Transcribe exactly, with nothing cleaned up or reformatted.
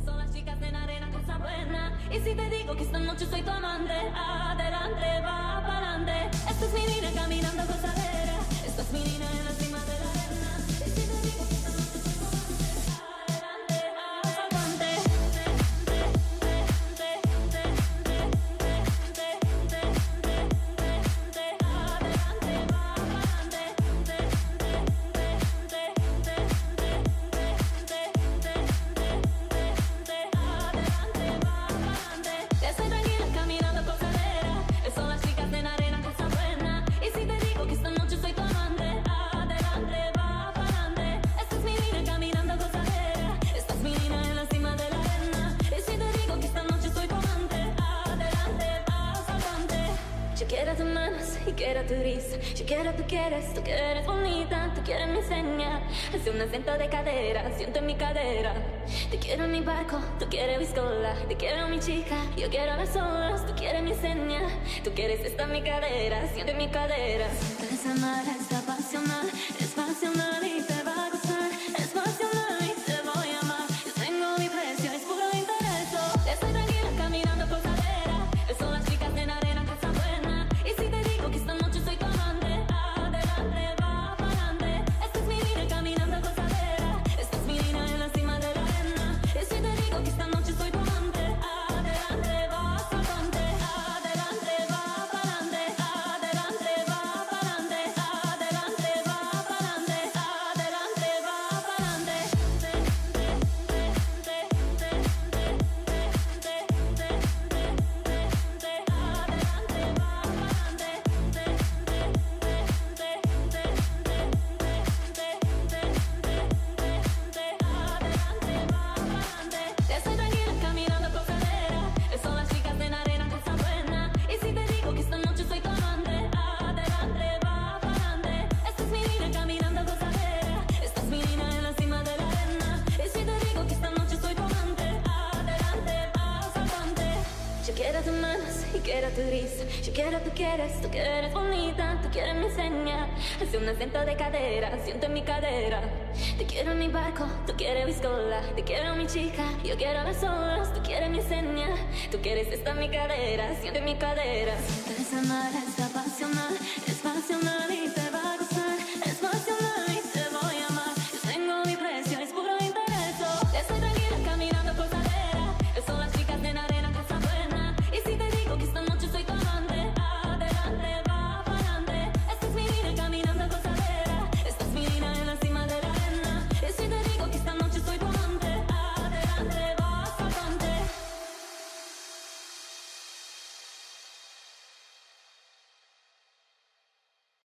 Son las chicas en arena, cosa buena. Y si te digo que esta noche soy tu amante, adelante, va pa'lante. Esta es mi niña caminando gozadera. Esta es mi niña en la cima de la arena. Y si te digo que esta noche soy tu amante, adelante, va pa'lante. Quiero tu risa, yo quiero tú quieres, tú que eres bonita, tú quieres mi seña. Hace un acento de cadera, siento en mi cadera. Te quiero en mi barco, tú quieres biscola. Te quiero mi chica, yo quiero hablar solos, tú quieres mi seña. Tú quieres esta en mi cadera, siento en mi cadera. Siento esa mar, es apasional, es pasional y te va a gustar. Es pasional y te voy a amar. Yo tengo mi precio, es puro interés. Estoy tranquila caminando por cadera. Son las chicas en arena, cosa buena. Y si te digo que esta noche soy tu amante, adelante, va pa'lante. Esta es mi vida caminando gozadera. Esta es mi vida en la cima de la arena. Y si te digo que esta noche soy tu amante, adelante, va pa'lante. Adelante, va pa'lante. Adelante, va pa'lante. Adelante, va pa'lante. Adelante, va pa'lante. Estoy tranquila caminando por cadera. Son las chicas en arena, cosa buena. Y si te digo que esta noche soy tu amante, adelante, va pa'lante. Esta es mi vida caminando gozadera. Esta es mi vida en la cima de la arena. Y si te digo que esta noche soy tu amante, adelante, va pa'lante. Yo quiero tus manos y quiero tu risa. Yo quiero tú quieres, tú que eres bonita, tú quieres mi seña. Hace un acento de cadera, siento en mi cadera. Te quiero en mi barco, tú quieres biscola. Te quiero mi chica, yo quiero hablar solos, tú quieres mi seña. Tú quieres esta en mi cadera, siento en mi cadera. Siento esa mar, es apasional, es pasional.